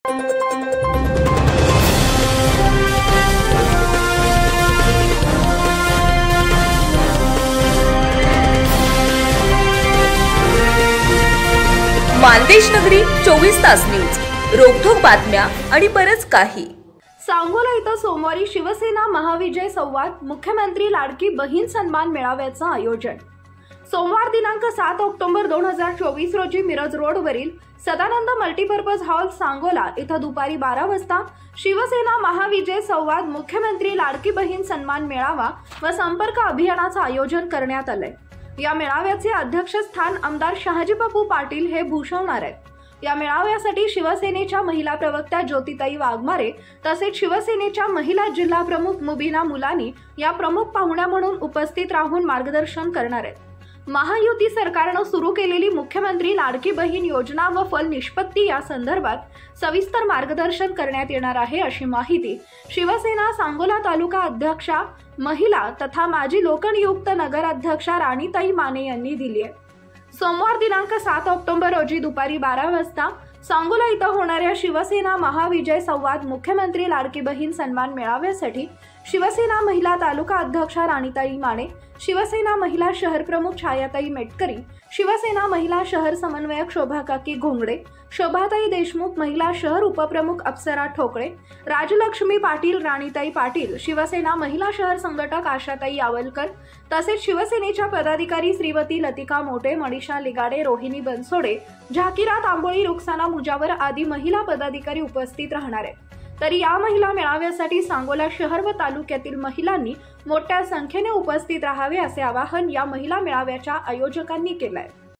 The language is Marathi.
मानदेश नगरी 24 तास न्यूज, रोखोक बातम्या आणि बरच काही। सांगोला इथं सोमवारी शिवसेना महाविजय संवाद मुख्यमंत्री लाडकी बहीण सन्मान मेळाव्याचं आयोजन। सोमवार दिनांक 7 ऑक्टोबर 2024 रोजी मिरज रोडवरील सदानंद मल्टीपर्पज हॉल सांगोला इथं दुपारी 12 वाजता शिवसेना महाविजय संवाद मुख्यमंत्री लाडकी बहीण सन्मान मेळावा व संपर्क अभियानाचं आयोजन करण्यात आलंय। या मेळाव्याचे अध्यक्षस्थान आमदार शहाजीबापू पाटील हे भूषवणार आहेत। या मेळाव्यासाठी शिवसेनेच्या महिला प्रवक्त्या ज्योतिताई वाघमारे तसेच शिवसेनेच्या महिला जिल्हा प्रमुख मुबीना मुलानी या प्रमुख पाहुण्या म्हणून उपस्थित राहून मार्गदर्शन करणार आहेत। महायुती सरकारने सुरू केलेली मुख्यमंत्री लाडकी बहीण योजना व फल निष्पत्ती या संदर्भात सविस्तर मार्गदर्शन करण्यात येणार आहे, अशी माहिती शिवसेना सांगोला तालुका अध्यक्षा महिला तथा माजी लोकनियुक्त नगराध्यक्षा राणीताई माने यांनी दिली आहे। सोमवार दिनांक 7 ऑक्टोबर रोजी दुपारी 12 वाजता सांगोला इथं होणाऱ्या शिवसेना महाविजय संवाद मुख्यमंत्री लाडकी बहीण सन्मान मेळाव्यासाठी शिवसेना महिला तालुका अध्यक्षा राणीताई माने, शिवसेना महिला शहर प्रमुख छायाताई मेटकरी, शिवसेना महिला शहर समन्वयक शोभाकाकी घोंगडे, शोभाताई देशमुख महिला शहर उपप्रमुख अप्सरा ठोकळे, राजलक्ष्मी पाटील, राणीताई पाटील, शिवसेना महिला शहर संघटक आशाताई यावलकर तसेच शिवसेनेच्या पदाधिकारी श्रीमती लतिका मोटे, मनीषा लिगाडे, रोहिणी बनसोडे, झाकिरा तांबोळी, रुक्साना मुजावर आदी महिला पदाधिकारी उपस्थित राहणार आहेत। तरी या महिला मेळाव्यासाठी सांगोला शहर व तालुक्यातील महिलांनी मोठ्या संख्येने उपस्थित राहावे असे आवाहन या महिला मेळाव्याच्या आयोजकांनी केले आहे।